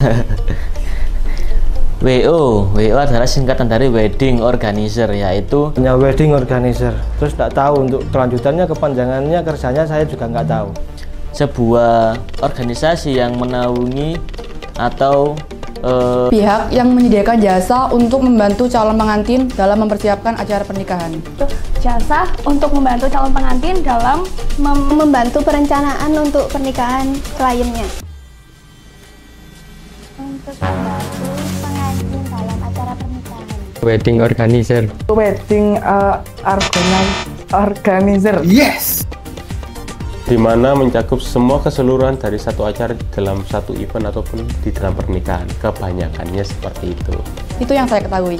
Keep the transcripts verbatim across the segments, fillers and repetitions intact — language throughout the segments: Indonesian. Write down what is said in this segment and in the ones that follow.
W O, W O adalah singkatan dari wedding organizer, yaitu hanya wedding organizer. Terus tidak tahu untuk kelanjutannya, kepanjangannya, kerjanya saya juga nggak tahu. Sebuah organisasi yang menaungi atau uh, pihak yang menyediakan jasa untuk membantu calon pengantin dalam mempersiapkan acara pernikahan. Jasa untuk membantu calon pengantin dalam mem membantu perencanaan untuk pernikahan kliennya. Untuk membantu pengantin dalam acara pernikahan. Wedding organizer. Wedding uh, organizer. Yes. Di mana mencakup semua keseluruhan dari satu acara dalam satu event ataupun di dalam pernikahan. Kebanyakannya seperti itu. Itu yang saya ketahui.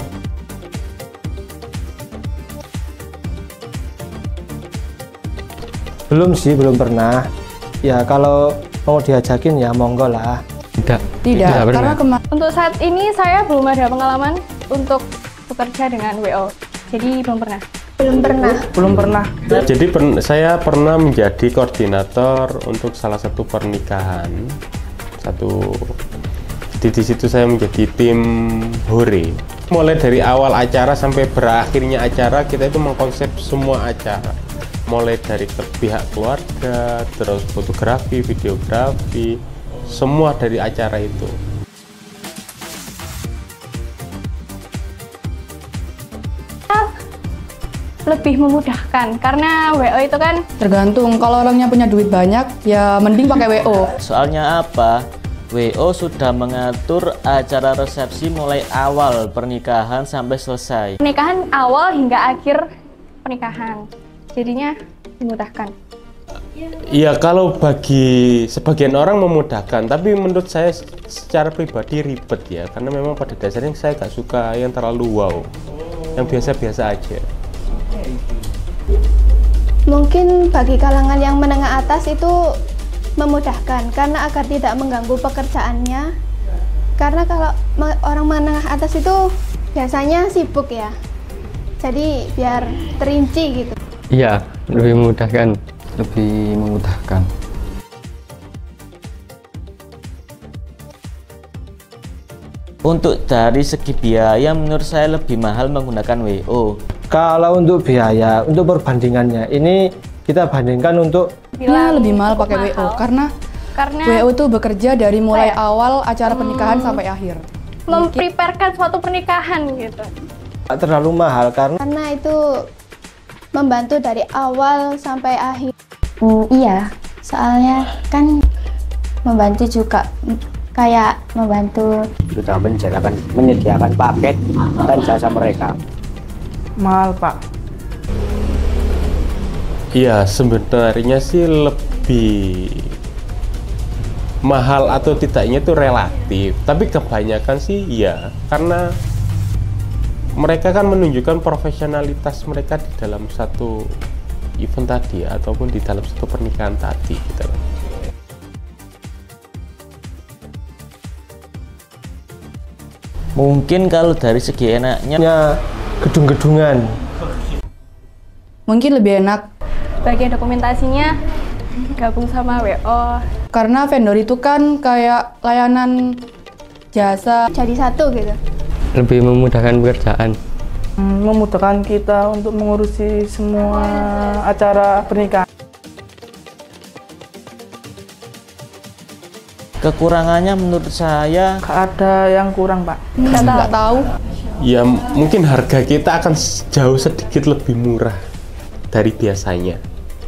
Belum sih, belum pernah. Ya kalau mau diajakin ya monggo lah. Tidak. Tidak, tidak karena kemarin. Untuk saat ini saya belum ada pengalaman untuk bekerja dengan W O. Jadi belum pernah. Belum pernah. Belum pernah. Jadi per saya pernah menjadi koordinator untuk salah satu pernikahan. Satu. Jadi di situ saya menjadi tim hore. Mulai dari awal acara sampai berakhirnya acara, kita itu mengkonsep semua acara. Mulai dari ke pihak keluarga, terus fotografi, videografi, semua dari acara itu. Lebih memudahkan karena W O itu kan tergantung, kalau orangnya punya duit banyak ya mending pakai W O. Soalnya apa? W O sudah mengatur acara resepsi mulai awal pernikahan sampai selesai. Pernikahan awal hingga akhir pernikahan. Jadinya memudahkan. Iya, kalau bagi sebagian orang memudahkan, tapi menurut saya secara pribadi ribet ya, karena memang pada dasarnya saya gak suka yang terlalu wow, yang biasa-biasa aja. Mungkin bagi kalangan yang menengah atas itu memudahkan karena agar tidak mengganggu pekerjaannya. Karena kalau orang menengah atas itu biasanya sibuk ya, jadi biar terinci gitu. Iya, lebih memudahkan. Lebih memudahkan. Untuk dari segi biaya, menurut saya lebih mahal menggunakan W O. Kalau untuk biaya, untuk perbandingannya, ini kita bandingkan untuk ya, lebih mahal pakai W O karena, karena W O itu bekerja dari mulai saya, awal acara pernikahan hmm, sampai akhir. Mempreparekan suatu pernikahan gitu. tak terlalu mahal karena Karena itu membantu dari awal sampai akhir. Hmm, iya, soalnya kan membantu juga kayak membantu Sudah menyediakan, menyediakan paket dan jasa mereka. Mahal, Pak. Iya, sebenarnya sih lebih mahal atau tidaknya itu relatif, tapi kebanyakan sih iya, karena mereka kan menunjukkan profesionalitas mereka di dalam satu event tadi ataupun di dalam satu pernikahan tadi gitu. Mungkin kalau dari segi enaknya gedung-gedungan. Mungkin lebih enak Bagian dokumentasinya gabung sama W O. karena vendor itu kan kayak layanan jasa. Jadi satu gitu. Lebih memudahkan pekerjaan. Hmm, memudahkan kita untuk mengurusi semua acara pernikahan. kekurangannya menurut saya Ada yang kurang, Pak. Nggak nggak tahu. Ya mungkin harga kita akan jauh sedikit lebih murah dari biasanya.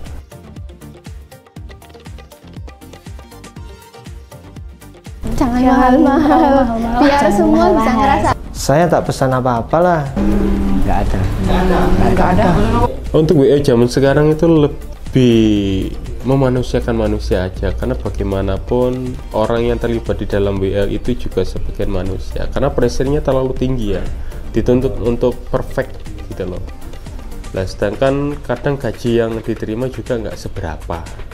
Jangan mahal-mahal, biar Jangan semua mahal-mahal. bisa ngerasa. Saya tak pesan apa-apa lah. Nggak ada. Nggak ada. Untuk W O zaman sekarang itu lebih memanusiakan manusia aja, karena bagaimanapun orang yang terlibat di dalam W O itu juga sebagian manusia, karena pressure-nya terlalu tinggi ya, dituntut untuk perfect gitu loh. Nah, sedangkan kadang gaji yang diterima juga nggak seberapa.